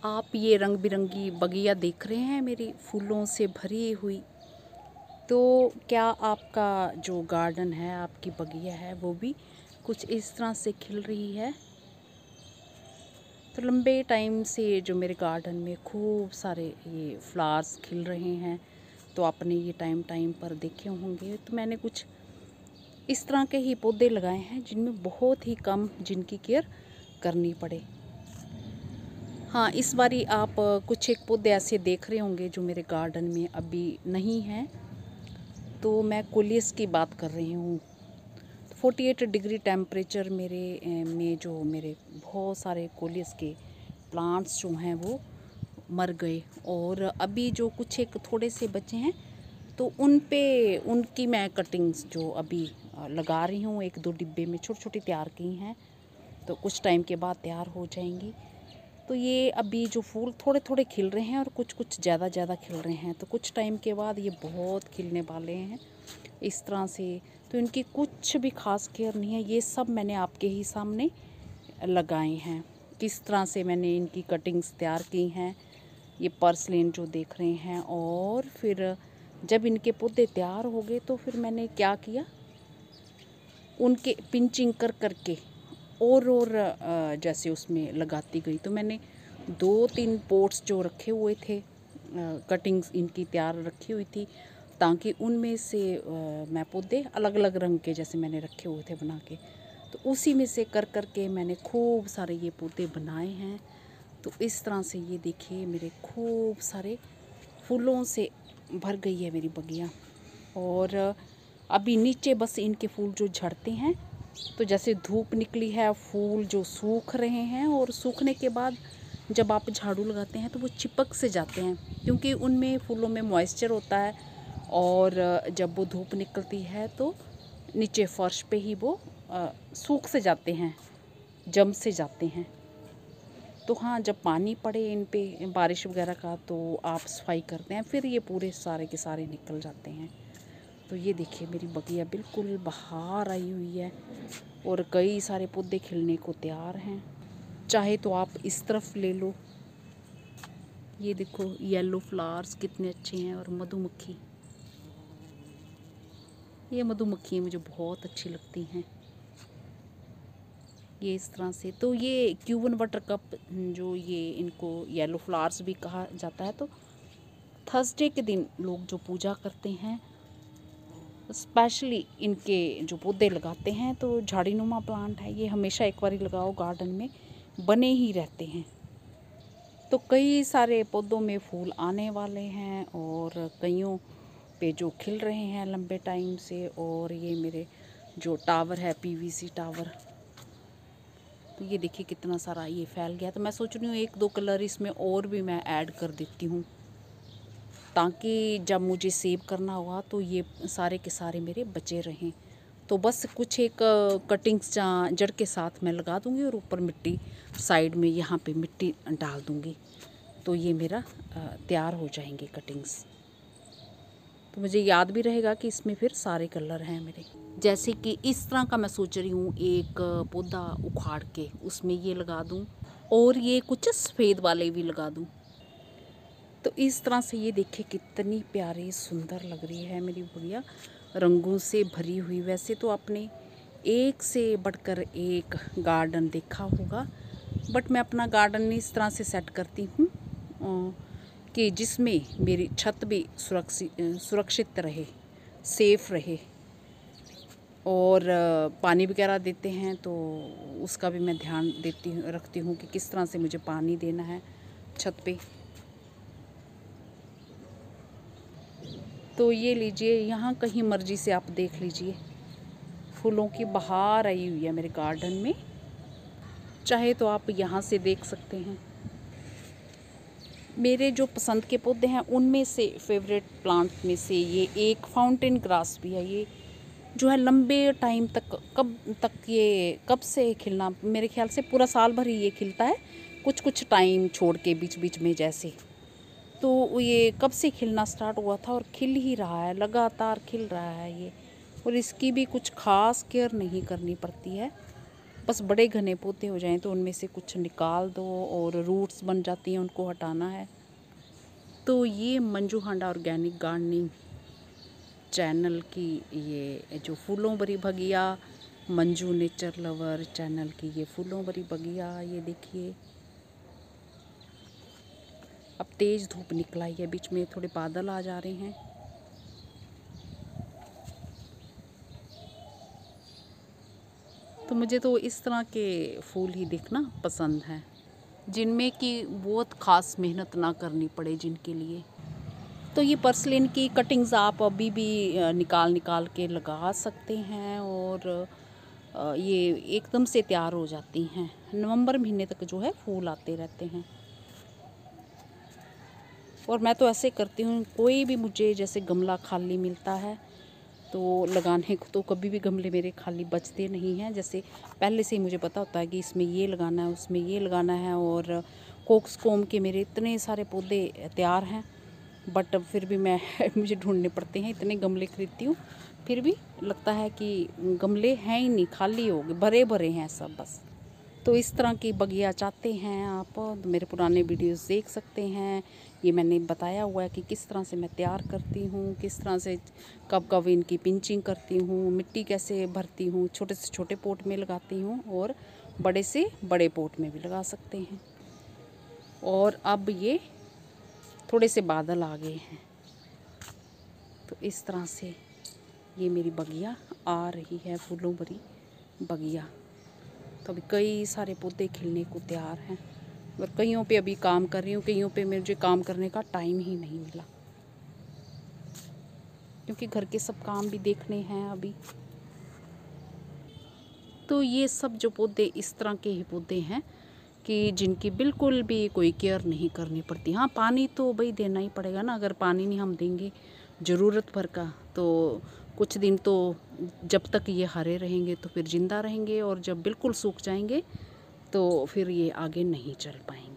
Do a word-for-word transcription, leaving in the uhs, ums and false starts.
आप ये रंग बिरंगी बगिया देख रहे हैं मेरी फूलों से भरी हुई। तो क्या आपका जो गार्डन है, आपकी बगिया है, वो भी कुछ इस तरह से खिल रही है? तो लंबे टाइम से जो मेरे गार्डन में खूब सारे ये फ्लावर्स खिल रहे हैं, तो आपने ये टाइम टाइम पर देखे होंगे। तो मैंने कुछ इस तरह के ही पौधे लगाए हैं जिनमें बहुत ही कम जिनकी केयर करनी पड़े। हाँ, इस बारी आप कुछ एक पौधे ऐसे देख रहे होंगे जो मेरे गार्डन में अभी नहीं हैं। तो मैं कोलियस की बात कर रही हूँ। अड़तालीस डिग्री टेम्परेचर मेरे में जो मेरे बहुत सारे कोलियस के प्लांट्स जो हैं वो मर गए, और अभी जो कुछ एक थोड़े से बचे हैं तो उन पे उनकी मैं कटिंग्स जो अभी लगा रही हूँ, एक दो डिब्बे में छोटी छोटी तैयार की हैं, तो कुछ टाइम के बाद तैयार हो जाएंगी। तो ये अभी जो फूल थोड़े थोड़े खिल रहे हैं और कुछ कुछ ज़्यादा ज़्यादा खिल रहे हैं, तो कुछ टाइम के बाद ये बहुत खिलने वाले हैं इस तरह से। तो इनकी कुछ भी खास केयर नहीं है, ये सब मैंने आपके ही सामने लगाए हैं। किस तरह से मैंने इनकी कटिंग्स तैयार की हैं, ये पर्सलेन जो देख रहे हैं। और फिर जब इनके पौधे तैयार हो गए तो फिर मैंने क्या किया, उनके पिंचिंग कर करके और और जैसे उसमें लगाती गई। तो मैंने दो तीन पोट्स जो रखे हुए थे, कटिंग्स इनकी तैयार रखी हुई थी, ताकि उनमें से मैं पौधे अलग अलग रंग के जैसे मैंने रखे हुए थे बना के, तो उसी में से कर कर के मैंने खूब सारे ये पौधे बनाए हैं। तो इस तरह से ये देखिए मेरे खूब सारे फूलों से भर गई है मेरी बगिया। और अभी नीचे बस इनके फूल जो झड़ते हैं, तो जैसे धूप निकली है, फूल जो सूख रहे हैं, और सूखने के बाद जब आप झाड़ू लगाते हैं तो वो चिपक से जाते हैं, क्योंकि उनमें फूलों में मॉइस्चर होता है। और जब वो धूप निकलती है तो नीचे फर्श पे ही वो आ, सूख से जाते हैं, जम से जाते हैं। तो हाँ, जब पानी पड़े इन पे बारिश वगैरह का तो आप सफाई करते हैं, फिर ये पूरे सारे के सारे निकल जाते हैं। तो ये देखिए मेरी बगिया बिल्कुल बाहर आई हुई है और कई सारे पौधे खिलने को तैयार हैं। चाहे तो आप इस तरफ ले लो, ये देखो येलो फ्लावर्स कितने अच्छे हैं। और मधुमक्खी, ये मधुमक्खी मुझे बहुत अच्छी लगती हैं, ये इस तरह से। तो ये क्यूबन वाटर कप जो ये इनको येलो फ्लावर्स भी कहा जाता है। तो थर्सडे के दिन लोग जो पूजा करते हैं, स्पेशली इनके जो पौधे लगाते हैं, तो झाड़ीनुमा प्लांट है ये, हमेशा एक बार लगाओ गार्डन में बने ही रहते हैं। तो कई सारे पौधों में फूल आने वाले हैं और कईयों पे जो खिल रहे हैं लंबे टाइम से। और ये मेरे जो टावर है, पीवीसी टावर, तो ये देखिए कितना सारा ये फैल गया। तो मैं सोच रही हूँ एक दो कलर इसमें और भी मैं ऐड कर देती हूँ, ताकि जब मुझे सेव करना हुआ तो ये सारे के सारे मेरे बचे रहें। तो बस कुछ एक कटिंग्स जड़ के साथ मैं लगा दूँगी और ऊपर मिट्टी साइड में यहाँ पे मिट्टी डाल दूँगी, तो ये मेरा तैयार हो जाएंगे कटिंग्स। तो मुझे याद भी रहेगा कि इसमें फिर सारे कलर हैं मेरे। जैसे कि इस तरह का मैं सोच रही हूँ, एक पौधा उखाड़ के उसमें ये लगा दूँ, और ये कुछ सफ़ेद वाले भी लगा दूँ। तो इस तरह से ये देखिए कितनी प्यारी सुंदर लग रही है मेरी बगिया, रंगों से भरी हुई। वैसे तो आपने एक से बढ़कर एक गार्डन देखा होगा, बट मैं अपना गार्डन इस तरह से सेट करती हूँ कि जिसमें मेरी छत भी सुरक्षित सुरक्षित रहे, सेफ रहे। और पानी वगैरह देते हैं तो उसका भी मैं ध्यान देती हूँ, रखती हूँ कि किस तरह से मुझे पानी देना है छत पे। तो ये लीजिए, यहाँ कहीं मर्जी से आप देख लीजिए, फूलों की बहार आई हुई है मेरे गार्डन में। चाहे तो आप यहाँ से देख सकते हैं। मेरे जो पसंद के पौधे हैं उनमें से फेवरेट प्लांट में से ये एक फाउंटेन ग्रास भी है। ये जो है लंबे टाइम तक, कब तक ये कब से खिलना, मेरे ख्याल से पूरा साल भर ही ये खिलता है, कुछ कुछ टाइम छोड़ के बीच बीच में जैसे। तो ये कब से खिलना स्टार्ट हुआ था और खिल ही रहा है, लगातार खिल रहा है ये। और इसकी भी कुछ ख़ास केयर नहीं करनी पड़ती है, बस बड़े घने पौधे हो जाएं तो उनमें से कुछ निकाल दो और रूट्स बन जाती हैं, उनको हटाना है। तो ये Manju Handa organic gardening channel की ये जो फूलों भरी बगिया, मंजू नेचर लवर चैनल की ये फूलों भरी बगिया, ये देखिए अब तेज़ धूप निकल आई है, बीच में थोड़े बादल आ जा रहे हैं। तो मुझे तो इस तरह के फूल ही देखना पसंद है, जिनमें कि बहुत ख़ास मेहनत ना करनी पड़े जिनके लिए। तो ये पर्सलिन की कटिंग्स आप अभी भी निकाल निकाल के लगा सकते हैं और ये एकदम से तैयार हो जाती हैं। नवंबर महीने तक जो है फूल आते रहते हैं। और मैं तो ऐसे करती हूँ, कोई भी मुझे जैसे गमला खाली मिलता है तो लगाने को, तो कभी भी गमले मेरे खाली बचते नहीं हैं। जैसे पहले से ही मुझे पता होता है कि इसमें ये लगाना है, उसमें ये लगाना है, और कोक्सकॉम के मेरे इतने सारे पौधे तैयार हैं, बट फिर भी मैं मुझे ढूंढने पड़ते हैं। इतने गमले खरीदती हूँ फिर भी लगता है कि गमले हैं ही नहीं, खाली हो गए, भरे भरे हैं सब बस। तो इस तरह की बगिया चाहते हैं आप तो मेरे पुराने वीडियोस देख सकते हैं। ये मैंने बताया हुआ है कि किस तरह से मैं तैयार करती हूँ, किस तरह से कब कब इनकी पिंचिंग करती हूँ, मिट्टी कैसे भरती हूँ, छोटे से छोटे पोट में लगाती हूँ और बड़े से बड़े पोट में भी लगा सकते हैं। और अब ये थोड़े से बादल आ गए हैं, तो इस तरह से ये मेरी बगिया आ रही है, फूलों भरी बगिया। तो अभी कई सारे पौधे खिलने को तैयार हैं, और कईयों पे अभी काम कर रही हूँ, कईयों पे मुझे काम करने का टाइम ही नहीं मिला, क्योंकि घर के सब काम भी देखने हैं अभी। तो ये सब जो पौधे इस तरह के ही पौधे हैं कि जिनकी बिल्कुल भी कोई केयर नहीं करनी पड़ती। हाँ, पानी तो भाई देना ही पड़ेगा ना, अगर पानी नहीं हम देंगे ज़रूरत भर का तो कुछ दिन तो जब तक ये हरे रहेंगे तो फिर ज़िंदा रहेंगे, और जब बिल्कुल सूख जाएंगे तो फिर ये आगे नहीं चल पाएंगे।